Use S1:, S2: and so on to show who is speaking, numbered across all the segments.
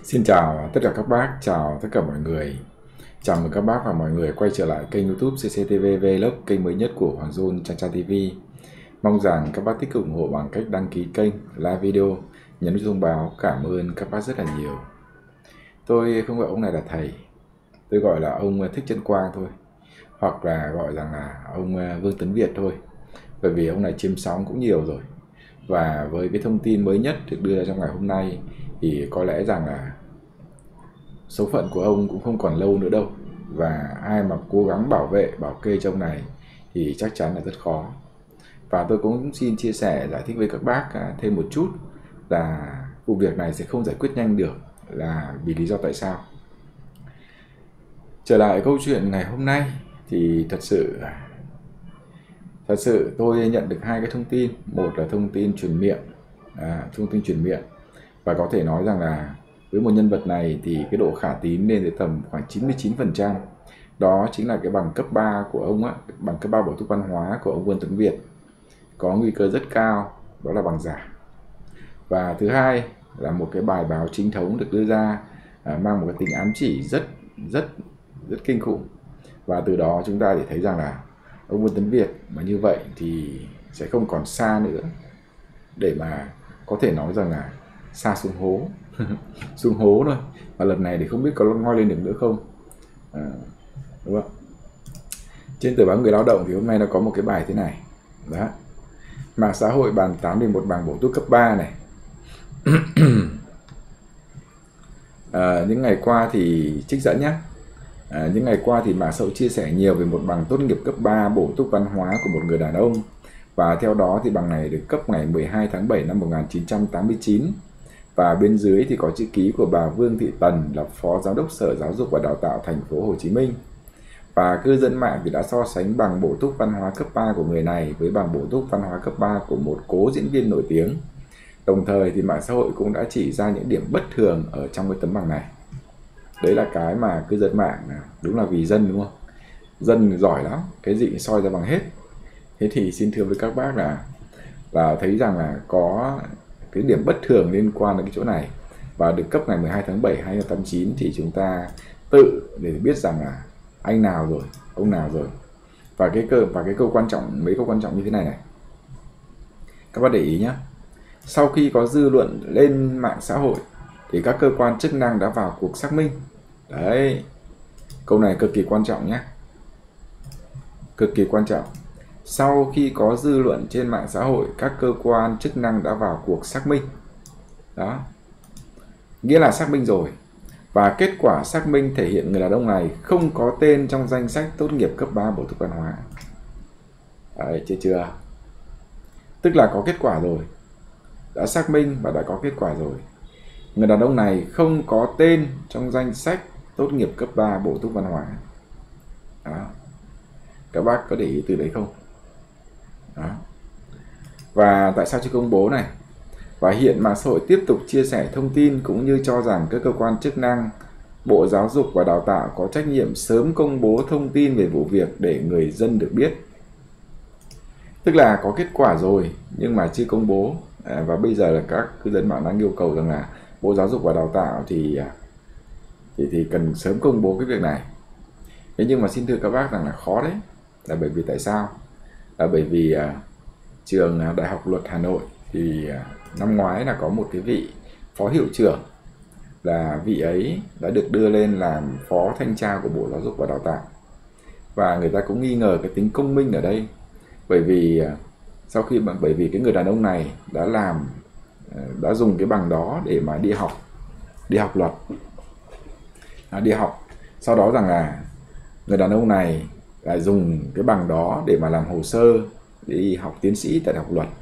S1: Xin chào tất cả các bác, chào tất cả mọi người. Chào mừng các bác và mọi người quay trở lại kênh YouTube CCTV Vlog, kênh mới nhất của Hoàng John Cha Cha TV. Mong rằng các bác tích cực ủng hộ bằng cách đăng ký kênh, like video, nhấn thông báo. Cảm ơn các bác rất là nhiều. Tôi không gọi ông này là thầy, tôi gọi là ông Thích Trân Quang thôi, hoặc là gọi rằng là ông Vương Tấn Việt thôi, bởi vì ông này chiếm sóng cũng nhiều rồi. Và với cái thông tin mới nhất được đưa ra trong ngày hôm nay thì có lẽ rằng là số phận của ông cũng không còn lâu nữa đâu. Và ai mà cố gắng bảo vệ, bảo kê cho ông này thì chắc chắn là rất khó. Và tôi cũng xin chia sẻ, giải thích với các bác thêm một chút là vụ việc này sẽ không giải quyết nhanh được, là vì lý do tại sao. Trở lại câu chuyện ngày hôm nay thì thật sự tôi nhận được hai cái thông tin. Một là thông tin truyền miệng, và có thể nói rằng là với một nhân vật này thì cái độ khả tín lên tới tầm khoảng 99%. Đó chính là cái bằng cấp 3 của ông á, bằng cấp 3 bổ túc văn hóa của ông Vương Tấn Việt có nguy cơ rất cao, đó là bằng giả. Và thứ hai là một cái bài báo chính thống được đưa ra mang một cái tính ám chỉ rất kinh khủng. Và từ đó chúng ta để thấy rằng là ông Vương Tấn Việt mà như vậy thì sẽ không còn xa nữa để mà có thể nói rằng là xa xuống hố. Xuống hố thôi. Và lần này thì không biết có ngoi lên được nữa không. Đúng không? Trên tờ báo Người Lao Động thì hôm nay nó có một cái bài thế này. Đó. Mạng xã hội bàn tán về một bằng bổ túc cấp 3 này. Những ngày qua thì trích dẫn nhé. Những ngày qua thì mạng xã hội chia sẻ nhiều về một bằng tốt nghiệp cấp 3 bổ túc văn hóa của một người đàn ông. Và theo đó thì bằng này được cấp ngày 12 tháng 7 năm 1989. Và bên dưới thì có chữ ký của bà Vương Thị Tần là Phó Giám đốc Sở Giáo dục và Đào tạo thành phố Hồ Chí Minh. Và cư dân mạng thì đã so sánh bằng bổ túc văn hóa cấp 3 của người này với bằng bổ túc văn hóa cấp 3 của một cố diễn viên nổi tiếng. Đồng thời thì mạng xã hội cũng đã chỉ ra những điểm bất thường ở trong cái tấm bằng này. Đấy là cái mà cư dân mạng, đúng là vì dân đúng không? Dân giỏi lắm, cái gì soi ra bằng hết. Thế thì xin thưa với các bác là thấy rằng là có cái điểm bất thường liên quan đến cái chỗ này và được cấp ngày 12 tháng 7 2089 thì chúng ta tự để biết rằng là anh nào rồi, ông nào rồi. Và cái câu quan trọng, mấy câu quan trọng như thế này này. Các bác để ý nhé. Sau khi có dư luận lên mạng xã hội thì các cơ quan chức năng đã vào cuộc xác minh. Đấy. Câu này cực kỳ quan trọng nhé. Cực kỳ quan trọng. Sau khi có dư luận trên mạng xã hội, các cơ quan chức năng đã vào cuộc xác minh. Đó. Nghĩa là xác minh rồi. Và kết quả xác minh thể hiện người đàn ông này không có tên trong danh sách tốt nghiệp cấp 3 bổ túc văn hóa. Đấy, chưa? Tức là có kết quả rồi. Đã xác minh và đã có kết quả rồi. Người đàn ông này không có tên trong danh sách tốt nghiệp cấp 3 bổ túc văn hóa. Đó. Các bác có để ý từ đấy không? Đó. Và tại sao chưa công bố này? Và hiện mạng xã hội tiếp tục chia sẻ thông tin cũng như cho rằng các cơ quan chức năng, Bộ Giáo dục và Đào tạo có trách nhiệm sớm công bố thông tin về vụ việc để người dân được biết. Tức là có kết quả rồi nhưng mà chưa công bố. Và bây giờ là các cư dân mạng đang yêu cầu rằng là Bộ Giáo dục và Đào tạo thì cần sớm công bố cái việc này. Thế nhưng mà xin thưa các bác rằng là khó đấy. Là bởi vì tại sao? Là bởi vì trường Đại học Luật Hà Nội thì năm ngoái là có một cái vị phó hiệu trưởng, là vị ấy đã được đưa lên làm phó thanh tra của Bộ Giáo dục và Đào tạo. Và người ta cũng nghi ngờ cái tính công minh ở đây, bởi vì bởi vì cái người đàn ông này đã dùng cái bằng đó để mà đi học luật, đi học. Sau đó rằng là người đàn ông này lại dùng cái bằng đó để mà làm hồ sơ để đi học tiến sĩ tại Đại học Luật.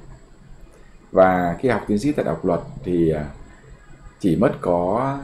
S1: Và khi học tiến sĩ tại Đại học Luật thì chỉ mất có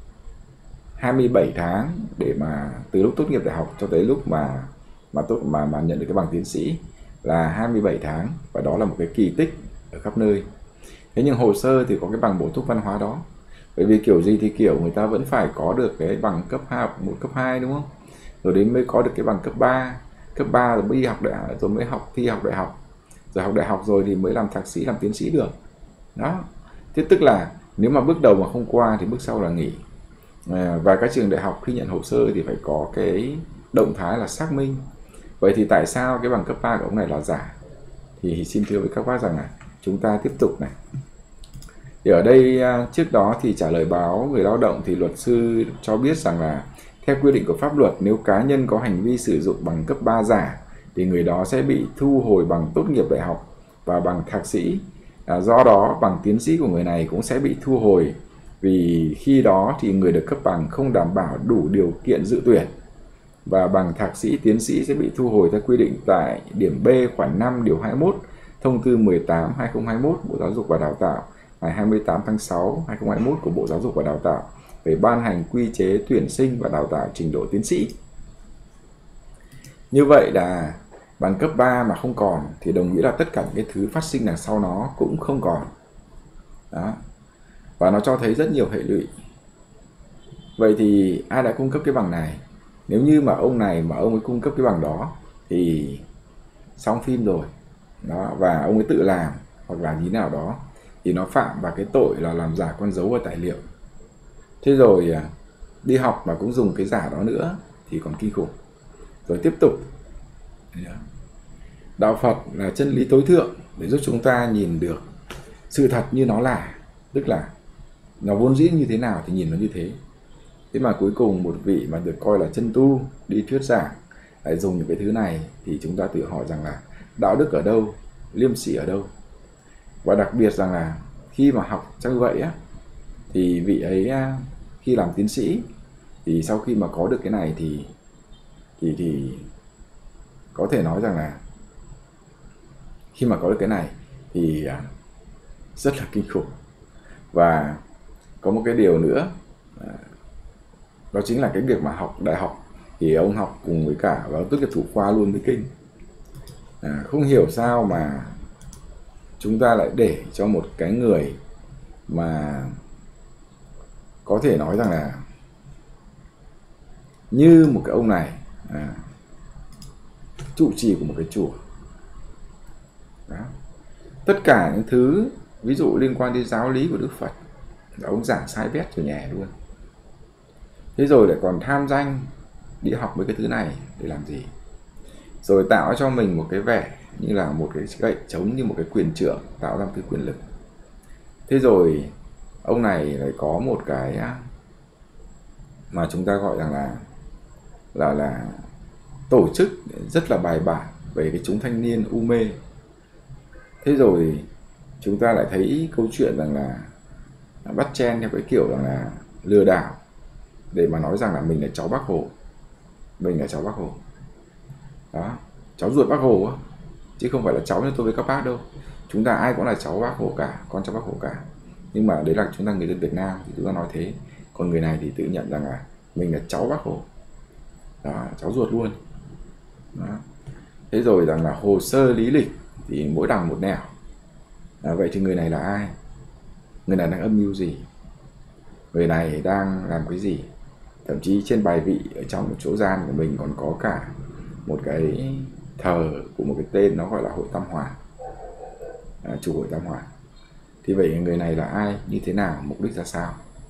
S1: 27 tháng để mà từ lúc tốt nghiệp đại học cho tới lúc mà nhận được cái bằng tiến sĩ là 27 tháng, và đó là một cái kỳ tích ở khắp nơi. Thế nhưng hồ sơ thì có cái bằng bổ túc văn hóa đó. Bởi vì kiểu gì thì kiểu người ta vẫn phải có được cái bằng cấp 2, một cấp 2 đúng không? Rồi đến mới có được cái bằng cấp 3. Cấp 3 rồi mới đi học đại học, rồi mới thi học đại học. Rồi học đại học rồi thì mới làm thạc sĩ, làm tiến sĩ được. Đó. Thế tức là nếu mà bước đầu mà không qua thì bước sau là nghỉ. Và các trường đại học khi nhận hồ sơ thì phải có cái động thái là xác minh. Vậy thì tại sao cái bằng cấp 3 của ông này là giả? Thì xin thưa với các bác rằng là chúng ta tiếp tục này. Thì ở đây trước đó thì trả lời báo người lao động thì luật sư cho biết rằng là theo quy định của pháp luật, nếu cá nhân có hành vi sử dụng bằng cấp 3 giả thì người đó sẽ bị thu hồi bằng tốt nghiệp đại học và bằng thạc sĩ. Do đó bằng tiến sĩ của người này cũng sẽ bị thu hồi, vì khi đó thì người được cấp bằng không đảm bảo đủ điều kiện dự tuyển. Và bằng thạc sĩ, tiến sĩ sẽ bị thu hồi theo quy định tại điểm B khoản 5 điều 21 thông tư 18/2021 Bộ Giáo dục và Đào tạo ngày 28 tháng 6 2021 của Bộ Giáo dục và Đào tạo về ban hành quy chế tuyển sinh và đào tạo trình độ tiến sĩ. Như vậy là bằng cấp 3 mà không còn thì đồng nghĩa là tất cả những cái thứ phát sinh đằng sau nó cũng không còn. Đó. Và nó cho thấy rất nhiều hệ lụy. Vậy thì ai đã cung cấp cái bằng này? Nếu như mà ông này mà ông ấy cung cấp cái bằng đó thì xong phim rồi. Đó, và ông ấy tự làm hoặc là như nào đó thì nó phạm vào cái tội là làm giả con dấu và tài liệu. Thế rồi đi học mà cũng dùng cái giả đó nữa thì còn kinh khủng. Rồi tiếp tục, đạo Phật là chân lý tối thượng để giúp chúng ta nhìn được sự thật như nó là, tức là nó vốn dĩ như thế nào thì nhìn nó như thế. Thế mà cuối cùng một vị mà được coi là chân tu đi thuyết giảng lại dùng những cái thứ này thì chúng ta tự hỏi rằng là đạo đức ở đâu, liêm sỉ ở đâu. Và đặc biệt rằng là khi mà học như vậy á, thì vị ấy khi làm tiến sĩ thì sau khi mà có được cái này thì có thể nói rằng là khi mà có được cái này thì rất là kinh khủng. Và có một cái điều nữa, đó chính là cái việc mà học đại học thì ông học cùng với cả và tốt nghiệp thủ khoa luôn với kinh. Không hiểu sao mà chúng ta lại để cho một cái người mà có thể nói rằng là như một cái ông này trụ trì của một cái chùa. Đó. Tất cả những thứ ví dụ liên quan đến giáo lý của Đức Phật ông giảng sai bét rồi nhè luôn. Thế rồi lại còn tham danh đi học với cái thứ này để làm gì? Rồi tạo cho mình một cái vẻ như là một cái gậy trống, như một cái quyền trượng, tạo ra một cái quyền lực. Thế rồi ông này lại có một cái mà chúng ta gọi rằng là tổ chức rất là bài bản về cái chúng thanh niên u mê. Thế rồi chúng ta lại thấy câu chuyện rằng là bắt chen theo cái kiểu rằng là lừa đảo để mà nói rằng là mình là cháu Bác Hồ. Mình là cháu Bác Hồ. Đó, cháu ruột Bác Hồ á, chứ không phải là cháu như tôi với các bác đâu. Chúng ta ai cũng là cháu Bác Hồ cả, con cháu Bác Hồ cả. Nhưng mà đấy là chúng ta người dân Việt Nam thì chúng ta nói thế. Còn người này thì tự nhận rằng là mình là cháu Bác Hồ. Đó, cháu ruột luôn. Đó. Thế rồi rằng là hồ sơ lý lịch thì mỗi đằng một nẻo. Vậy thì người này là ai? Người này đang âm mưu gì? Người này đang làm cái gì? Thậm chí trên bài vị ở trong một chỗ gian của mình còn có cả một cái thờ của một cái tên nó gọi là Hội Tam Hoàn, chủ Hội Tam Hoàn. Thì vậy người này là ai, như thế nào, mục đích ra sao?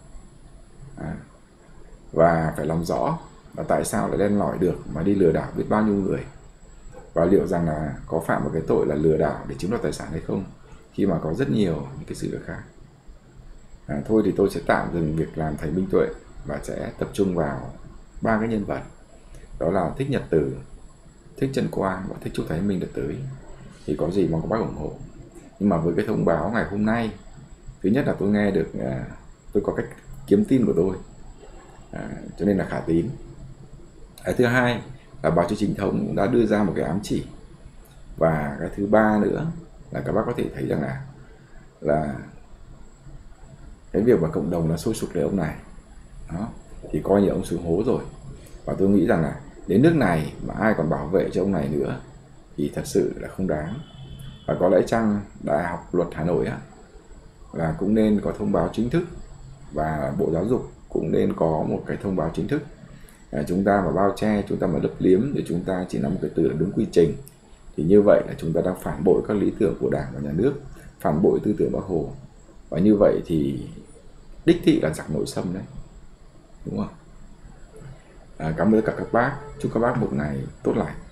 S1: Và phải làm rõ là tại sao lại len lỏi được mà đi lừa đảo biết bao nhiêu người, và liệu rằng là có phạm một cái tội là lừa đảo để chiếm đoạt tài sản hay không, khi mà có rất nhiều những cái sự việc khác. Thôi thì tôi sẽ tạm dừng việc làm thầy Minh Tuệ và sẽ tập trung vào ba cái nhân vật, đó là Thích Nhật Tử, Thích Trân Quang và Thích Trúc Thái Minh đợt tới. Thì có gì mong các bác ủng hộ. Nhưng mà với cái thông báo ngày hôm nay, thứ nhất là tôi nghe được tôi có cách kiếm tin của tôi, cho nên là khả tín. Thứ hai là báo chí chính thống đã đưa ra một cái ám chỉ. Và cái thứ ba nữa là các bác có thể thấy rằng là cái việc mà cộng đồng nó sôi sục lấy ông này đó, thì coi như ông xuống hố rồi. Và tôi nghĩ rằng là đến nước này mà ai còn bảo vệ cho ông này nữa thì thật sự là không đáng. Và có lẽ chăng Đại học Luật Hà Nội là cũng nên có thông báo chính thức, và Bộ Giáo dục cũng nên có một cái thông báo chính thức. Chúng ta mà bao che, chúng ta mà lấp liếm để chúng ta chỉ nắm một cái từ là đúng quy trình, thì như vậy là chúng ta đang phản bội các lý tưởng của Đảng và Nhà nước, phản bội tư tưởng Bác Hồ. Và như vậy thì đích thị là giặc nội xâm đấy. đúng không? Cảm ơn tất cả các bác, chúc các bác một ngày tốt lành.